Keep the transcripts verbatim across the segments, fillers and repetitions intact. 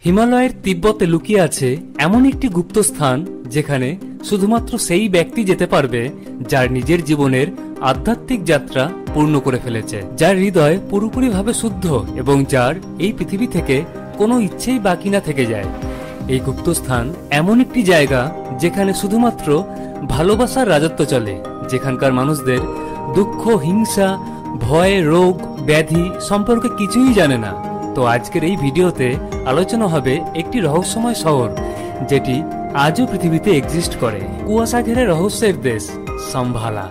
হিমালয়ের তিব্বতে লুকিয়ে আছে এমন একটি গুপ্ত স্থান যেখানে শুধুমাত্র সেই ব্যক্তি যেতে পারবে যার নিজের জীবনের আধ্যাত্মিক যাত্রা পূর্ণ করে ফেলেছে, যার হৃদয় পুরোপুরিভাবে শুদ্ধ এবং যার এই পৃথিবী থেকে কোনো ইচ্ছেই বাকি না থেকে যায়। এই গুপ্ত স্থান এমন একটি জায়গা যেখানে শুধুমাত্র ভালোবাসার রাজত্ব চলে, যেখানকার মানুষদের দুঃখ, হিংসা, ভয়, রোগ, ব্যাধি সম্পর্কে কিছুই জানে না। তো আজকের এই ভিডিওতে আলোচনা হবে একটি রহস্যময় শহর যেটি আজও পৃথিবীতে এক্সিস্ট করে, কুয়াশা ঘেরে রহস্যের দেশ সাম্ভালা।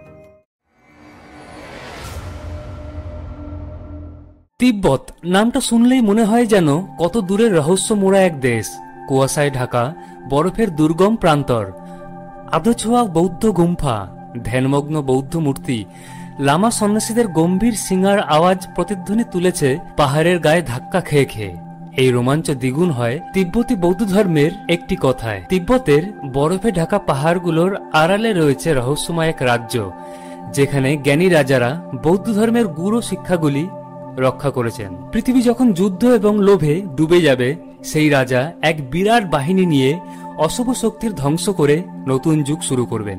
তিব্বত নামটা শুনলেই মনে হয় যেন কত দূরের রহস্য মোড়া এক দেশ, কুয়াশায় ঢাকা বরফের দুর্গম প্রান্তর, আধছোয়া বৌদ্ধ গুম্ফা, ধ্যানমগ্ন বৌদ্ধ মূর্তি, লামা সন্ন্যাসীদের গম্ভীর সিঙার আওয়াজ প্রতিধ্বনি তুলেছে পাহাড়ের গায়ে ধাক্কা খেয়ে খেয়ে। এই রোমাঞ্চ দ্বিগুণ হয় তিব্বতী বৌদ্ধ ধর্মের একটি কথায়। তিব্বতের বরফে ঢাকা পাহাড়গুলোর আড়ালে রয়েছে রহস্যময় এক রাজ্য, যেখানে জ্ঞানী রাজারা বৌদ্ধ ধর্মের গূঢ় শিক্ষাগুলি রক্ষা করেছেন। পৃথিবী যখন যুদ্ধ এবং লোভে ডুবে যাবে, সেই রাজা এক বিরাট বাহিনী নিয়ে অশুভ শক্তির ধ্বংস করে নতুন যুগ শুরু করবেন।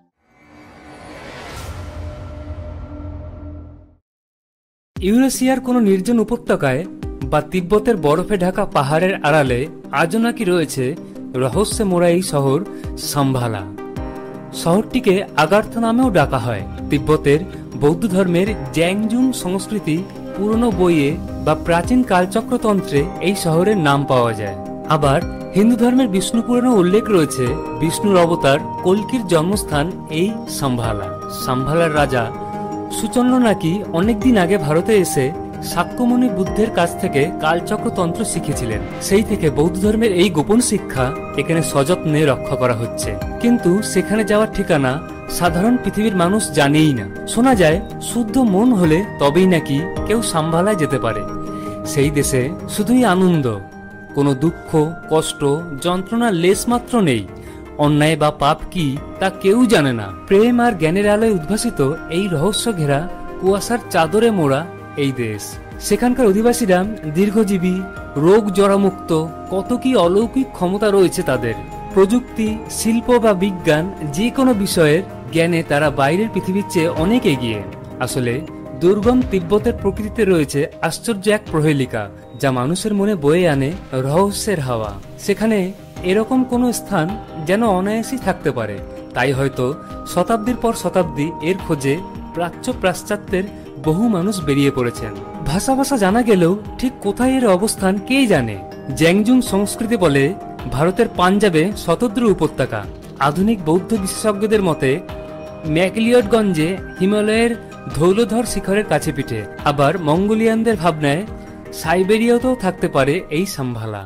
ইউরেশিয়ার কোনো নির্জন উপত্যকায় বা তিব্বতের বরফে ঢাকা পাহাড়ের আড়ালে আজও নাকি রয়েছে রহস্যে মোড়া এই শহর সাম্ভালা। শহরটিকে আগার্থ নামেও ডাকা হয়। তিব্বতের বৌদ্ধ ধর্মের জ্যাংজুং সংস্কৃতি পুরনো বইয়ে বা প্রাচীন কালচক্রতন্ত্রে এই শহরের নাম পাওয়া যায়। আবার হিন্দু ধর্মের বিষ্ণু পুরাণে উল্লেখ রয়েছে বিষ্ণুর অবতার কল্কির জন্মস্থান এই সাম্ভালা। সাম্ভালার রাজা সুচন্দ্র নাকি অনেকদিন আগে ভারতে এসে শাক্যমুনি বুদ্ধের কাছ থেকে কালচক্রতন্ত্র শিখেছিলেন। সেই থেকে বৌদ্ধ ধর্মের এই গোপন শিক্ষা এখানে সযত্নে রক্ষা করা হচ্ছে। কিন্তু সেখানে যাওয়ার ঠিকানা সাধারণ পৃথিবীর মানুষ জানেই না। শোনা যায় শুদ্ধ মন হলে তবেই নাকি কেউ সাম্ভালায় যেতে পারে। সেই দেশে শুধুই আনন্দ, কোনো দুঃখ, কষ্ট, যন্ত্রণার লেশ মাত্র নেই। অন্যায় বা পাপ কি তা কেউ জানে না। প্রেম আর জ্ঞানের আলোয় উদ্ভাসিত এই রহস্য ঘেরা কুয়াশার চাদরে মোড়া এই দেশ। সেখানকার অধিবাসীরা দীর্ঘজীবী, রোগ জরামুক্ত, কত কি অলৌকিক ক্ষমতা রয়েছে তাদের। প্রযুক্তি, শিল্প বা বিজ্ঞান, যে কোনো বিষয়ের জ্ঞানে তারা বাইরের পৃথিবীর চেয়ে অনেক এগিয়ে। আসলে দুর্গম তিব্বতের প্রকৃতিতে রয়েছে আশ্চর্য এক প্রহেলিকা, যা মানুষের মনে বয়ে আনে রহস্যের হাওয়া। সেখানে এরকম কোনো স্থান যেন অনায়াসই থাকতে পারে। তাই হয়তো শতাব্দীর পর শতাব্দী এর খোঁজে প্রাচ্য পাশ্চাত্যের বহু মানুষ বেরিয়ে পড়েছেন। ভাষা ভাষা জানা গেলেও ঠিক কোথায় এর অবস্থান কে জানে। জ্যাংজুং সংস্কৃতি বলে ভারতের পাঞ্জাবে শতদ্রু উপত্যকা। আধুনিক বৌদ্ধ বিশেষজ্ঞদের মতে ম্যাকলিয়ডগঞ্জে হিমালয়ের ধৌলধর শিখরের কাছে পিঠে। আবার মঙ্গোলিয়ানদের ভাবনায় সাইবেরিয়াতেও থাকতে পারে এই সাম্ভালা।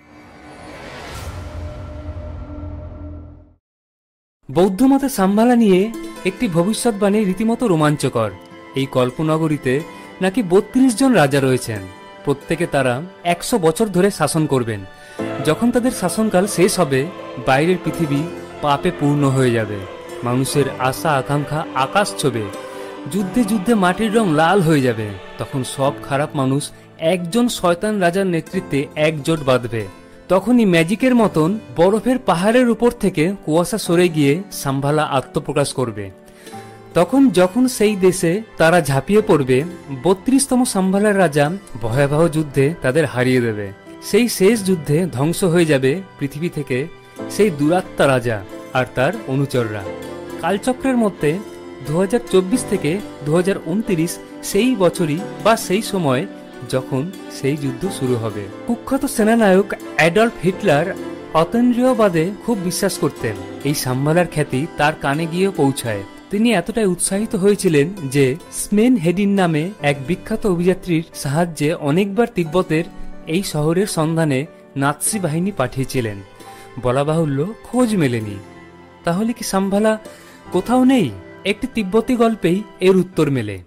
বৌদ্ধ মতে সাম্ভালা নিয়ে একটি ভবিষ্যৎবাণী রীতিমতো রোমাঞ্চকর। এই কল্পনগরীতে নাকি বত্রিশ জন রাজা রয়েছেন। প্রত্যেকে তারা একশো বছর ধরে শাসন করবেন। যখন তাদের শাসনকাল শেষ হবে, বাইরের পৃথিবী পাপে পূর্ণ হয়ে যাবে। মানুষের আশা আকাঙ্ক্ষা আকাশ ছোবে। যুদ্ধে যুদ্ধে মাটির রং লাল হয়ে যাবে। তখন সব খারাপ মানুষ একজন শয়তান রাজার নেতৃত্বে একজোট বাঁধবে। তখনই ম্যাজিকের মতন বরফের পাহাড়ের উপর থেকে কুয়াশা সরে গিয়ে সাম্ভালা আত্মপ্রকাশ করবে। তখন যখন সেই দেশে তারা ঝাঁপিয়ে পড়বে, বত্রিশতম সাম্ভালার রাজা ভয়াবহ যুদ্ধে তাদের হারিয়ে দেবে। সেই শেষ যুদ্ধে ধ্বংস হয়ে যাবে পৃথিবী থেকে সেই দুরাত্মা রাজা আর তার অনুচররা। কালচক্রের মধ্যে দু হাজার চব্বিশ থেকে দু হাজার উনত্রিশ সেই বছরই বা সেই সময় যখন সেই যুদ্ধ শুরু হবে। কুখ্যাত সেনানায়ক অ্যাডলফ হিটলার অতীন্দ্রিয়বাদে খুব বিশ্বাস করতেন। এই সাম্ভালার খ্যাতি তার কানে গিয়ে পৌঁছায়। তিনি এতটাই উৎসাহিত হয়েছিলেন যে স্মেন হেডিন নামে এক বিখ্যাত অভিযাত্রীর সাহায্যে অনেকবার তিব্বতের এই শহরের সন্ধানে নাৎসি বাহিনী পাঠিয়েছিলেন। বলা বাহুল্য খোঁজ মেলেনি। তাহলে কি সাম্ভালা কোথাও নেই? একটি তিব্বতী গল্পেই এর উত্তর মেলে।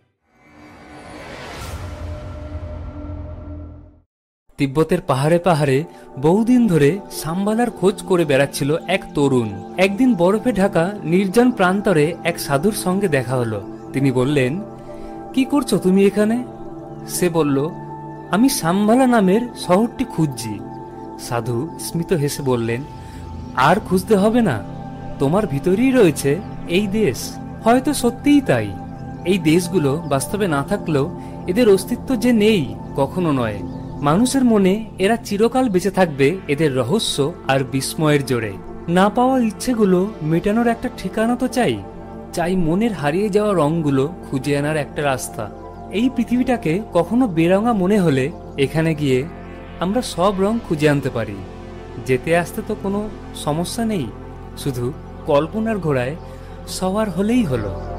তিব্বতের পাহাড়ে পাহাড়ে বহুদিন ধরে সাম্ভালার খোঁজ করে বেড়াচ্ছিল এক তরুণ। একদিন বরফে ঢাকা নির্জন প্রান্তরে এক সাধুর সঙ্গে দেখা হলো। তিনি বললেন, কি করছো তুমি এখানে? সে বলল, আমি সাম্ভালা নামের শহরটি খুঁজছি। সাধু স্মিত হেসে বললেন, আর খুঁজতে হবে না, তোমার ভিতরেই রয়েছে এই দেশ। হয়তো সত্যিই তাই, এই দেশগুলো বাস্তবে না থাকলেও এদের অস্তিত্ব যে নেই কখনো নয়। মানুষের মনে এরা চিরকাল বেঁচে থাকবে এদের রহস্য আর বিস্ময়ের জোরে। না পাওয়া ইচ্ছেগুলো মেটানোর একটা ঠিকানা তো চাই, চাই মনের হারিয়ে যাওয়া রঙগুলো খুঁজে আনার একটা রাস্তা। এই পৃথিবীটাকে কখনো বেরঙা মনে হলে এখানে গিয়ে আমরা সব রং খুঁজে আনতে পারি। যেতে আসতে তো কোনো সমস্যা নেই, শুধু কল্পনার ঘোড়ায় সওয়ার হলেই হলো।